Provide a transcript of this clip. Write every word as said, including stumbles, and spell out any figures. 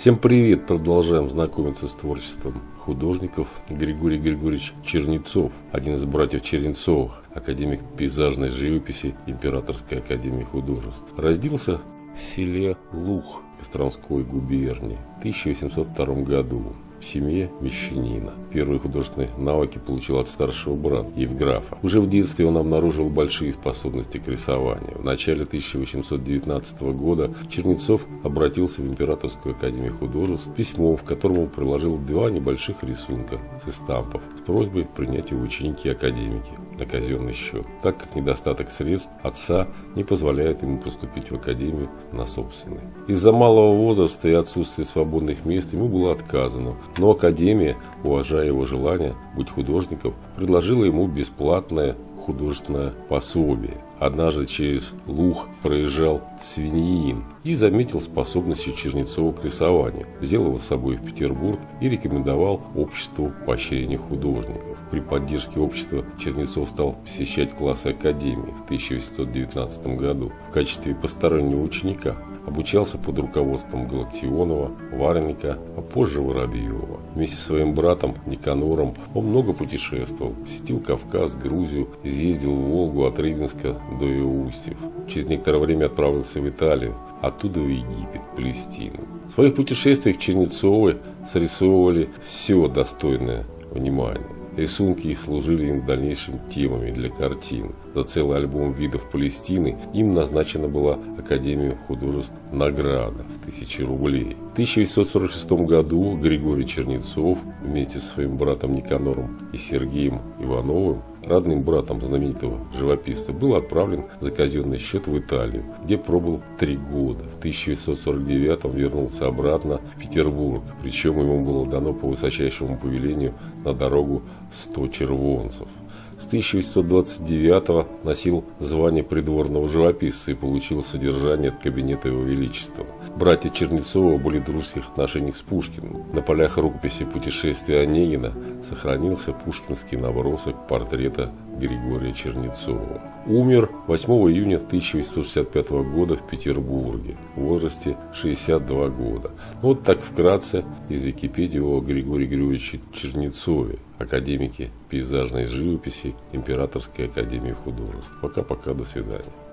Всем привет! Продолжаем знакомиться с творчеством художников. Григорий Григорьевич Чернецов, один из братьев Чернецовых, академик пейзажной живописи Императорской академии художеств. Родился в селе Лух Костромской губернии в тысяча восемьсот втором году в семье мещанина. Первые художественные навыки получил от старшего брата Евграфа. Уже в детстве он обнаружил большие способности к рисованию. В начале тысяча восемьсот девятнадцатого года Чернецов обратился в Императорскую академию художеств с письмом, в котором он приложил два небольших рисунка с эстампов с просьбой принять его в ученики-академики на казенный счет, так как недостаток средств отца не позволяет ему поступить в академию на собственный. Из-за малого возраста и отсутствия свободных мест ему было отказано, но академия, уважая его желание быть художником, предложила ему бесплатное художественное пособие. Однажды через Лух проезжал свиньин и заметил способности Чернецова к рисованию, взял его с собой в Петербург и рекомендовал обществу поощрения художников. При поддержке общества Чернецов стал посещать классы академии в тысяча восемьсот девятнадцатом году в качестве постороннего ученика. Обучался под руководством Галактионова, Вареника, а позже Воробьева. Вместе со своим братом Никанором он много путешествовал, посетил Кавказ, Грузию, съездил в Волгу от Рыбинска до ее устьев. Через некоторое время отправился в Италию, оттуда в Египет, Палестину. В своих путешествиях Чернецовы срисовывали все достойное внимания. Рисунки их служили им дальнейшими темами для картин. За целый альбом видов Палестины им назначена была Академия художеств награда в тысячи рублей. В тысяча восемьсот сорок шестом году Григорий Чернецов вместе со своим братом Никанором и Сергеем Ивановым, родным братом знаменитого живописца, был отправлен за казенный счет в Италию, где пробыл три года. В тысяча девятьсот сорок девятом вернулся обратно в Петербург, причем ему было дано по высочайшему повелению на дорогу сто червонцев. С тысяча восемьсот двадцать девятого носил звание придворного живописца и получил содержание от кабинета Его Величества. Братья Чернецовы были в дружеских отношениях с Пушкиным. На полях рукописи «Путешествия Онегина» сохранился пушкинский набросок портрета Григория Чернецова. Умер восьмого июня тысяча восемьсот шестьдесят пятого года в Петербурге в возрасте шестидесяти двух года. Ну, вот так вкратце из Википедии о Григории Григорьевиче Чернецове, академике пейзажной живописи Императорской академии художеств. Пока-пока, до свидания.